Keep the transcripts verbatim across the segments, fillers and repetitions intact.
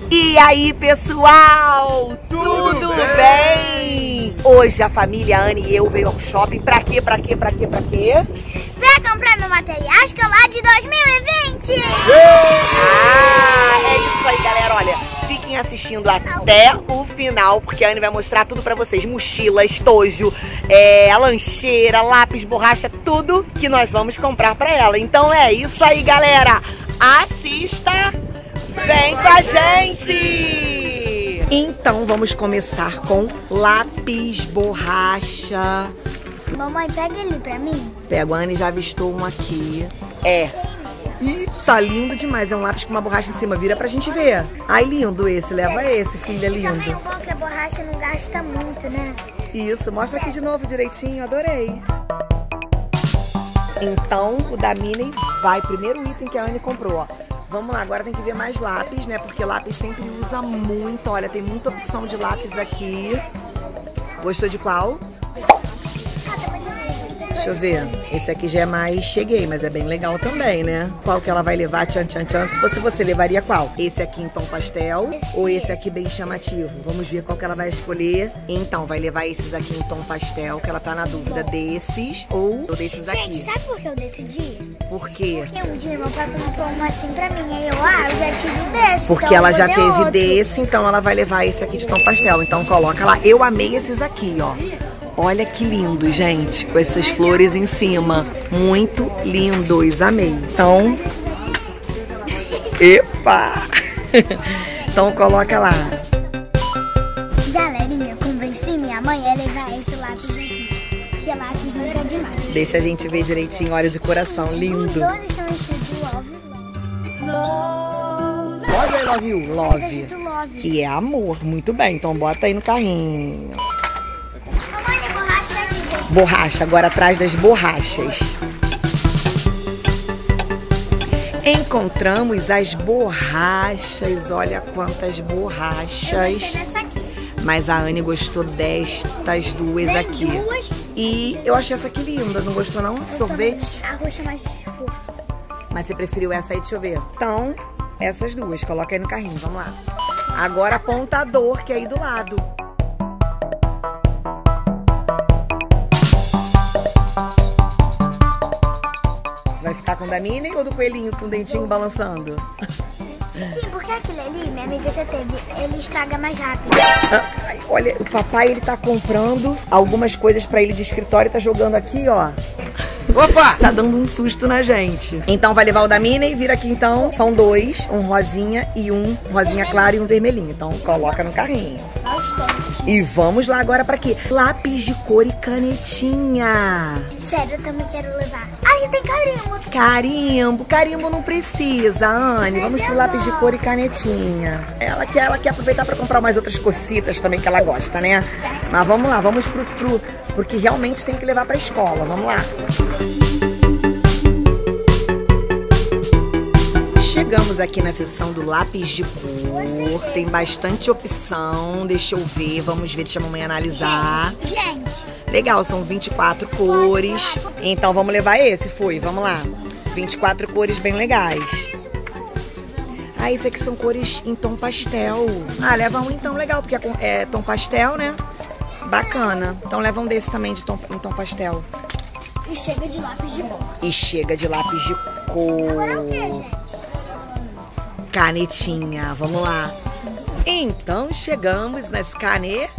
E aí, pessoal? Tudo, Tudo bem? bem? Hoje a família Ana e eu veio ao shopping. Pra quê? Pra quê? Pra quê? Pra quê? Pra comprar meu material escolar de dois mil e vinte! Ah, é isso aí, galera. Olha, fiquem assistindo até o final, porque a Ana vai mostrar tudo pra vocês. Mochila, estojo, é, lancheira, lápis, borracha, tudo que nós vamos comprar pra ela. Então é isso aí, galera. Assista! Vem com a gente! Então vamos começar com lápis, borracha. Mamãe, pega ele pra mim. Pego, a Anne já avistou um aqui. É. Ih, tá lindo demais. É um lápis com uma borracha em cima. Vira pra gente ver. Ai, lindo esse. Leva esse, filha, lindo. Também o bom que a borracha não gasta muito, né? Isso. Mostra aqui de novo direitinho. Adorei. Então, o da Minnie vai. Primeiro item que a Anne comprou, ó. Vamos lá, agora tem que ver mais lápis, né? Porque lápis sempre usa muito. Olha, tem muita opção de lápis aqui. Gostou de qual? Deixa eu ver. Esse aqui já é mais cheguei, mas é bem legal também, né? Qual que ela vai levar? Tchan, tchan, tchan. Se fosse você, levaria qual? Esse aqui em tom pastel esse, ou esse aqui bem chamativo? Vamos ver qual que ela vai escolher. Então, vai levar esses aqui em tom pastel, que ela tá na dúvida desses ou desses aqui. Gente, sabe por que eu decidi? Por quê? Porque um dia meu pai comprou um assim pra mim. Aí eu, ah, eu já tive um desse. Porque então ela já teve outro. desse, então ela vai levar esse aqui de tom pastel. Então coloca lá. Eu amei esses aqui, ó. Olha que lindo, gente, com essas flores em cima. Muito lindos, amei. Então, epa! Então coloca lá. Galerinha, eu convenci minha mãe a levar esse lápis aqui. Porque lápis nunca é demais. Deixa a gente ver direitinho, olha de coração, lindo. Os dois estão escritos love, love. Love ou love you? Love. Love. Que é amor, muito bem. Então bota aí no carrinho. Borracha, agora atrás das borrachas. Encontramos as borrachas. Olha quantas borrachas. Eu dessa aqui. Mas a Anne gostou destas duas Tem aqui. Duas. E eu achei essa aqui linda. Não gostou não? Eu Sorvete. também. A roxa é mais fofa. Mas você preferiu essa aí? Deixa eu ver. Então, essas duas. Coloca aí no carrinho. Vamos lá. Agora apontador, que é aí do lado. Vai ficar com o da Minnie ou do coelhinho com o dentinho balançando? Sim, porque aquele ali, minha amiga já teve, ele estraga mais rápido. Ai, olha, o papai, ele tá comprando algumas coisas pra ele de escritório e tá jogando aqui, ó. Opa! Tá dando um susto na gente. Então vai levar o da Minnie, vira aqui então. São dois, um rosinha e um rosinha claro e um vermelhinho. Então coloca no carrinho. E vamos lá agora pra quê? Lápis de cor e canetinha. Sério, eu também quero levar. Ai, tem carimbo. Carimbo. Carimbo não precisa, Anne. Vamos pro lápis de cor e canetinha. Ela quer, ela quer aproveitar pra comprar umas outras cocitas também que ela gosta, né? Mas vamos lá, vamos pro... pro porque realmente tem que levar pra escola. Vamos lá. Chegamos aqui na seção do lápis de cor. Tem bastante opção. Deixa eu ver. Vamos ver, deixa a mamãe analisar. Gente, gente. Legal, são vinte e quatro cores. Então vamos levar esse, foi. Vamos lá. vinte e quatro cores bem legais. Ah, esse aqui são cores em tom pastel. Ah, leva um então, legal, porque é tom pastel, né? Bacana. Então leva um desse também de tom, em tom pastel. E chega de lápis de cor. E chega de lápis de cor. Agora é o quê, gente? Canetinha, vamos lá. Então chegamos nas canetinhas.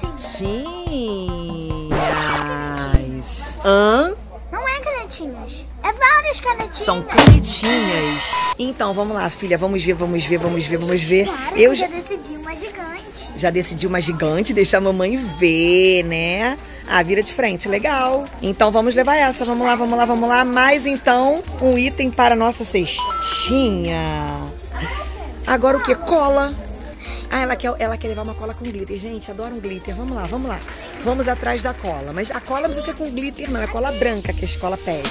Hã? Não é canetinhas, é várias canetinhas. São canetinhas. Então vamos lá, filha, vamos ver, vamos ver, vamos ver, vamos ver. Cara, eu já já decidi uma gigante. Já decidi uma gigante, deixa a mamãe ver, né? Ah, vira de frente, legal. Então vamos levar essa, vamos lá, vamos lá, vamos lá. Mais então um item para a nossa cestinha. Agora o que? Cola. Ah, ela quer, ela quer levar uma cola com glitter. Gente, adoro um glitter. Vamos lá, vamos lá. Vamos atrás da cola. Mas a cola não precisa ser com glitter, não. É cola branca que a escola pede.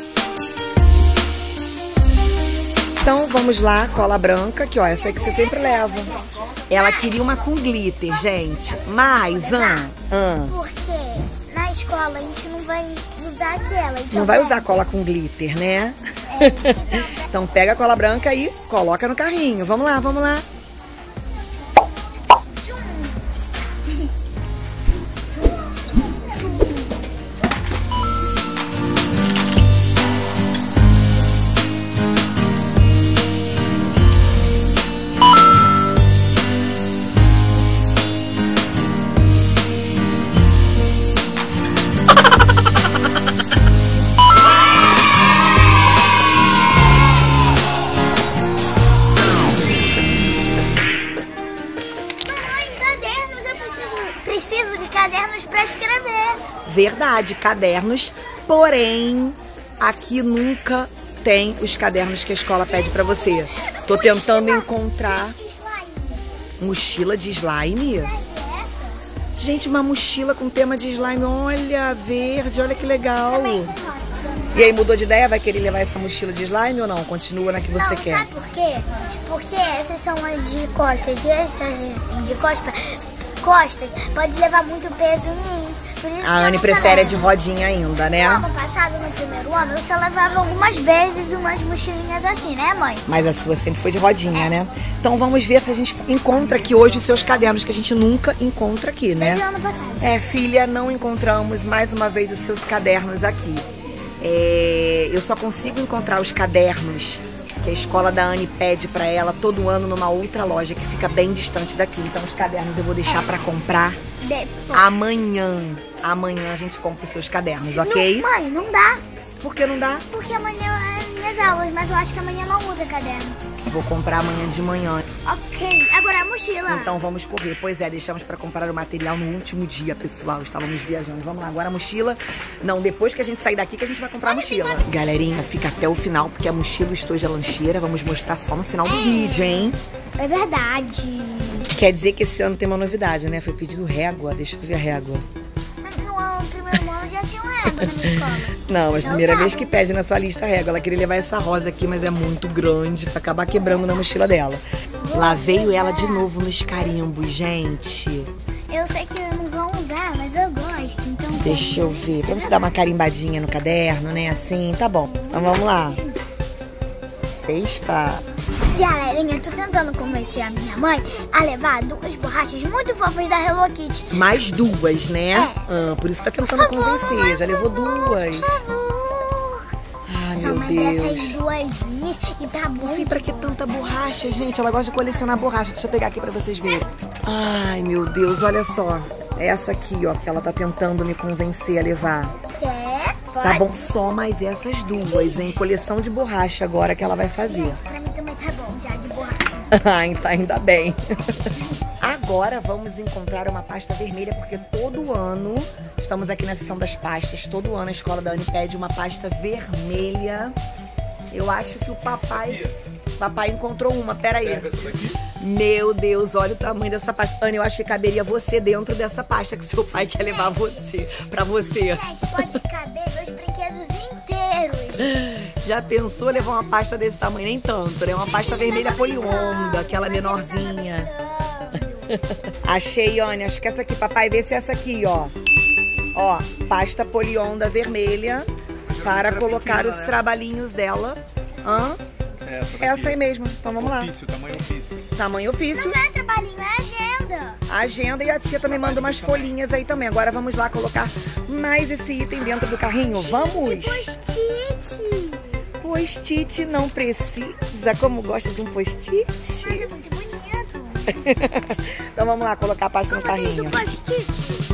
Então, vamos lá. Cola branca, que ó, essa aí que você sempre leva. Ela queria uma com glitter, gente. Mas, ah, ah. Porque na escola a gente não vai usar aquela. Então Não vai usar cola com glitter, né? Então pega a cola branca e coloca no carrinho. Vamos lá, vamos lá. Verdade, cadernos, porém, aqui nunca tem os cadernos que a escola pede pra você. Tô tentando encontrar mochila de slime. Gente, uma mochila com tema de slime, olha, verde, olha que legal. E aí, mudou de ideia? Vai querer levar essa mochila de slime ou não? Continua na que você não, quer? Sabe por quê? Porque essas são as de costas e essas assim, de costas, costas pode levar muito peso em mim. Por isso a Anne prefere a de rodinha ainda, né? No ano passado, no primeiro ano, eu só levava algumas vezes umas mochilinhas assim, né, mãe? Mas a sua sempre foi de rodinha, é. né? Então vamos ver se a gente encontra aqui hoje os seus cadernos, que a gente nunca encontra aqui, né? Desde o ano passado. É, filha, não encontramos mais uma vez os seus cadernos aqui. É, eu só consigo encontrar os cadernos que a escola da Anne pede pra ela todo ano numa outra loja que fica bem distante daqui. Então os cadernos eu vou deixar pra comprar Depois. amanhã. Amanhã a gente compra os seus cadernos, ok? Não, mãe, não dá. Por que não dá? Porque amanhã é minhas aulas, mas eu acho que amanhã não usa caderno. Vou comprar amanhã de manhã. Ok, agora a mochila. Então vamos correr. Pois é, deixamos pra comprar o material no último dia, pessoal. Estávamos viajando. Vamos lá, agora a mochila. Não, depois que a gente sair daqui que a gente vai comprar a mochila. Galerinha, fica até o final, porque a mochila e o estojo da lancheira vamos mostrar só no final do é. vídeo, hein? É verdade. Quer dizer que esse ano tem uma novidade, né? Foi pedido régua. Deixa eu ver a régua. No primeiro ano já tinha uma régua na minha escola. Não, mas Não primeira sabe. vez que pede na sua lista a régua. Ela queria levar essa rosa aqui, mas é muito grande pra acabar quebrando na mochila dela. Lá veio ela de novo nos carimbos, gente. Eu sei que eu não vou usar, mas eu gosto, então... Deixa eu ver. Pra você dar uma carimbadinha no caderno, né? Assim, tá bom. Então vamos lá. Sexta. Galerinha, eu tô tentando convencer a minha mãe a levar duas borrachas muito fofas da Hello Kitty. Mais duas, né? É. Ah, por isso tá tentando Por favor, convencer. mamãe, Já levou por favor, duas. Por favor. Ai, Só meu mais essas Deus. duasinhas e tá bom. Não sei pra que tanta borracha, gente. Ela gosta de colecionar borracha. Deixa eu pegar aqui pra vocês verem. Ai, meu Deus, olha só. Essa aqui, ó, que ela tá tentando me convencer a levar. Quer? Pode. Tá bom, só mais essas duas, hein? Coleção de borracha agora que ela vai fazer. Pra mim também tá bom, já de borracha. Ai, tá ainda bem. Agora vamos encontrar uma pasta vermelha, porque todo ano, estamos aqui na seção das pastas, todo ano a escola da Anne pede uma pasta vermelha. Eu acho que o papai, papai encontrou uma, pera aí. Meu Deus, olha o tamanho dessa pasta. Anne, eu acho que caberia você dentro dessa pasta que seu pai quer levar você, pra você. Gente, pode caber meus brinquedos inteiros. Já pensou levar uma pasta desse tamanho? Nem tanto, né? Uma pasta vermelha polionda, aquela menorzinha. Achei, Anne, acho que essa aqui, papai, vê se é essa aqui, ó. Ó, pasta polionda vermelha para colocar os trabalhinhos dela. Hã? Essa, essa aí mesmo, então vamos lá. Ofício, tamanho ofício. Tamanho ofício. Não é trabalhinho, é agenda. A agenda e a tia também manda umas folhinhas aí também. Agora vamos lá colocar mais esse item dentro do carrinho. Vamos? Post-it. Post-it não precisa. Como gosta de um post-it? Mas é muito bonito. Então vamos lá colocar a pasta no carrinho. Post-it.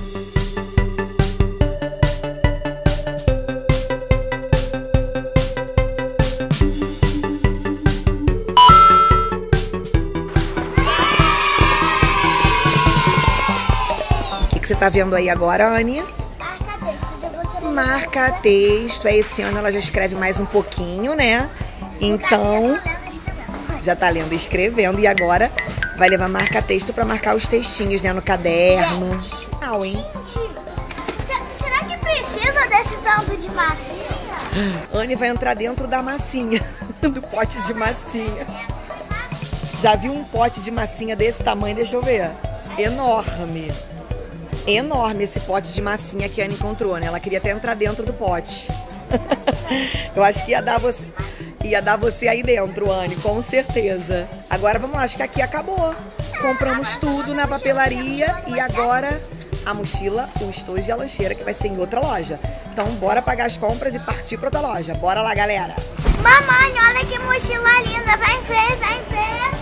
O que, que você tá vendo aí agora, Anne? Marca-textos, eu vou querer... Marca-texto. É, esse ano ela já escreve mais um pouquinho, né? Então, já tá lendo e escrevendo. E agora vai levar marca-texto pra marcar os textinhos, né? No caderno. Não, hein? Gente, será que precisa desse tanto de massinha? Anne vai entrar dentro da massinha, do pote de massinha. Já viu um pote de massinha desse tamanho? Deixa eu ver. Enorme. Enorme esse pote de massinha que a Anne encontrou, né? Ela queria até entrar dentro do pote. Eu acho que ia dar você, ia dar você aí dentro, Anne, com certeza. Agora vamos lá, acho que aqui acabou. Compramos tudo na papelaria e agora a mochila, o estojo e a lancheira, que vai ser em outra loja. Então bora pagar as compras e partir pra outra loja. Bora lá, galera. Mamãe, olha que mochila linda. Vem ver, vem ver.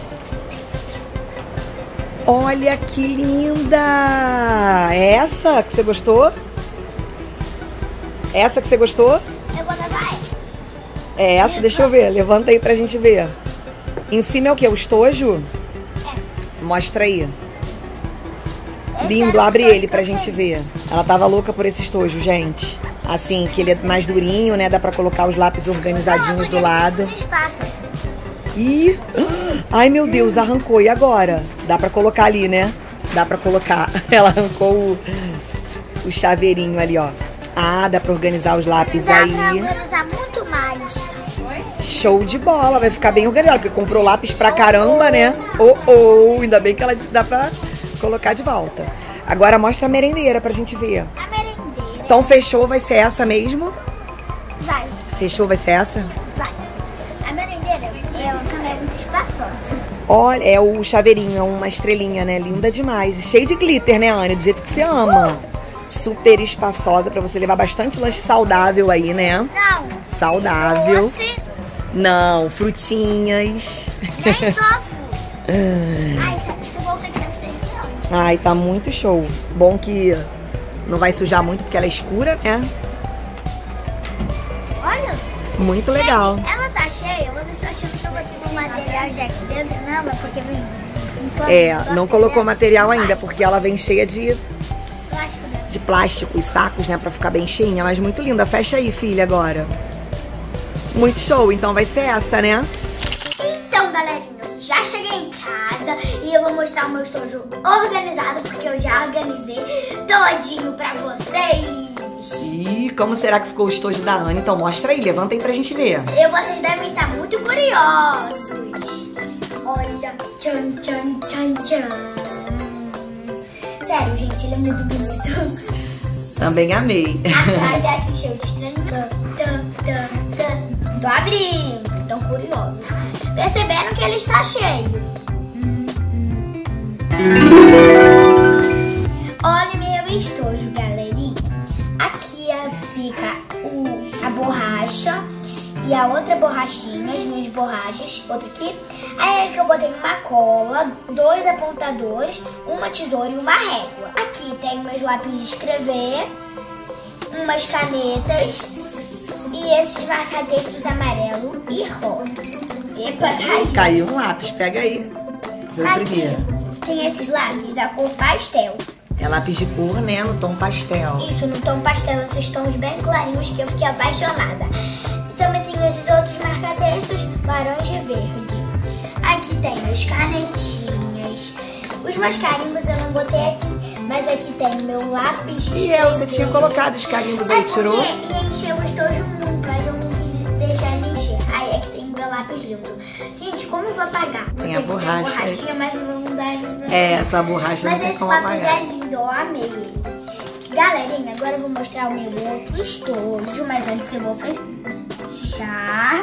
Olha que linda! Essa que você gostou? Essa que você gostou? Eu vou levar essa. É essa? Deixa eu ver. Levanta aí pra gente ver. Em cima é o quê? O estojo? É. Mostra aí. Lindo, abre ele pra gente ver. Ela tava louca por esse estojo, gente. Assim, que ele é mais durinho, né? Dá pra colocar os lápis organizadinhos do lado. Ih! Ai, meu Deus, arrancou. E agora? Dá pra colocar ali, né? Dá pra colocar. Ela arrancou o, o chaveirinho ali, ó. Ah, dá pra organizar os lápis aí. Dá pra organizar muito mais. Show de bola, vai ficar bem organizado, porque comprou lápis pra caramba, né? Oh, oh, ainda bem que ela disse que dá pra colocar de volta. Agora mostra a merendeira pra gente ver. A merendeira. Então fechou, vai ser essa mesmo? Vai. Fechou, vai ser essa? Vai. A merendeira, ela também é muito espaçosa. Olha, é o chaveirinho, é uma estrelinha, né? Linda demais. Cheio de glitter, né, Anne? Do jeito que você ama. Uh! Super espaçosa pra você levar bastante lanche saudável aí, né? Não. Saudável. Doce. Não, frutinhas. Nem só fruta. Ai, sabe, esse bolso aqui deve ser grande. Ai, tá muito show. Bom que não vai sujar muito porque ela é escura, né? Olha. Muito legal. Gente, ela tá cheia? Vocês estão achando que eu botei um material já aqui dentro? Não, mas porque vem... É, não colocou material ainda, porque ela vem cheia de, Plástico dentro. de plástico e sacos, né? Pra ficar bem cheinha, mas muito linda. Fecha aí, filha, agora. Muito show, então vai ser essa, né? Então, galerinha, eu já cheguei em casa e eu vou mostrar o meu estojo organizado, porque eu já organizei todinho pra vocês. Ih, como será que ficou o estojo da Anne? Então mostra aí, levanta aí pra gente ver. E vocês devem estar muito curiosos. Olha, tchan, tchan, tchan, tchan. Sério, gente, ele é muito bonito. Também amei. Atrás é assim, cheio de estranho. Tô abrindo, tão curiosos. Perceberam que ele está cheio. Olha o meu estojo, galerinha. Aqui fica o, a borracha e a outra borrachinha, as minhas borrachas, outra aqui. Aí aqui eu botei uma cola, dois apontadores, uma tesoura e uma régua. Aqui tem meus lápis de escrever, umas canetas e esses marca-textos amarelo e rosa. Epa, caiu. Caiu um lápis, pega aí. Foi o Aqui primeiro. tem esses lápis da cor pastel. É lápis de cor, né? No tom pastel. Isso, no tom pastel, esses tons bem clarinhos que eu fiquei apaixonada. Também tem esses outros marca-textos laranja e verde. Aqui tem as canetinhas. Os meus carimbos eu não botei aqui, mas aqui tem meu lápis de E eu, você tinha colocado os carimbos aí, é tirou? porque ia encher o estojo muito, aí eu não quis deixar ele encher. Aí é que tem meu lápis lindo. Gente, como eu vou apagar? Tem a borracha. Tem a borrachinha, mas não dá... É, essa borracha não Mas tem esse como lápis apagar. é lindo, eu amei ele. Galerinha, agora eu vou mostrar o meu outro estojo, mas antes eu vou fechar.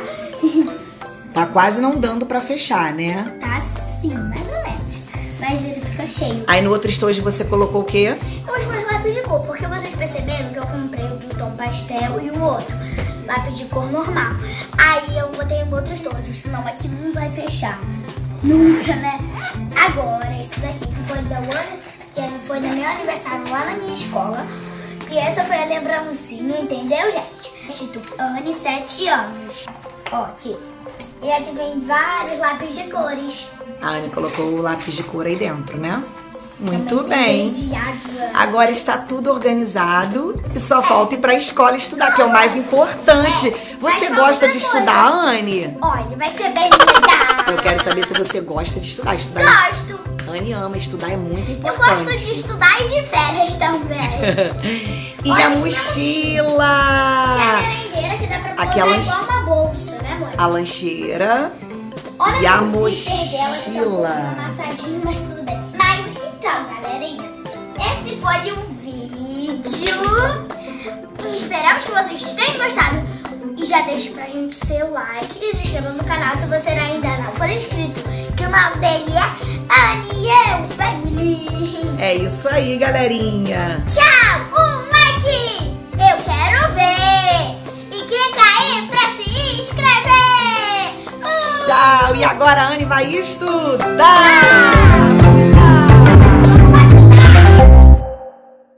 Tá quase não dando pra fechar, né? Tá sim, mais ou menos. Mas ele fica cheio. Aí no outro estojo você colocou o quê? Os meus lápis de cor, porque vocês perceberam que eu comprei o do tom pastel e o outro lápis de cor normal. Aí eu botei um outro estojo, senão aqui não vai fechar. Nunca, né? Agora, esse daqui que foi da Ana, que foi no meu aniversário lá na minha escola. E essa foi a lembrancinha, entendeu, gente? Escrito Anne, sete anos. Ó, aqui. E aqui vem vários lápis de cores. A Anne colocou o lápis de cor aí dentro, né? Muito Também tem bem. de água. Agora está tudo organizado e só falta ir pra escola estudar, que é o mais importante. Você Mas gosta outra de coisa. estudar, Anne? Olha, vai ser bem legal. Eu quero saber se você gosta de estudar. Estudar Gosto. Anne ama, estudar é muito Eu importante. gosto de estudar e de férias também. E Olha, a que mochila? Que é a merendeira que dá pra colocar Aquela igual uma bolsa, né, mãe? A lancheira Olha e a o zíper dela que tá um pouquinho mochila. amassadinho, mas tudo bem. Mas então, galerinha, esse foi um vídeo. E esperamos que vocês tenham gostado. E já deixe pra gente o seu like e se inscreva no canal se você ainda não for inscrito. Que o nome dele é Aniel Family. É isso aí, galerinha. Tchau, um like. Eu quero ver. E clica aí pra se inscrever. Uh! Tchau. E agora a Anne vai estudar.